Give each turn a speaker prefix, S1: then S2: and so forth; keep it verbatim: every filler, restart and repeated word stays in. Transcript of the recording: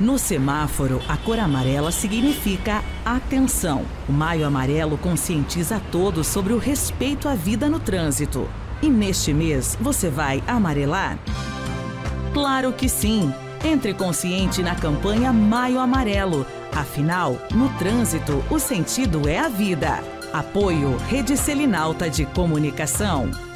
S1: No semáforo, a cor amarela significa atenção. O Maio Amarelo conscientiza a todos sobre o respeito à vida no trânsito. E neste mês, você vai amarelar? Claro que sim! Entre consciente na campanha Maio Amarelo. Afinal, no trânsito, o sentido é a vida. Apoio Rede Selinalta de Comunicação.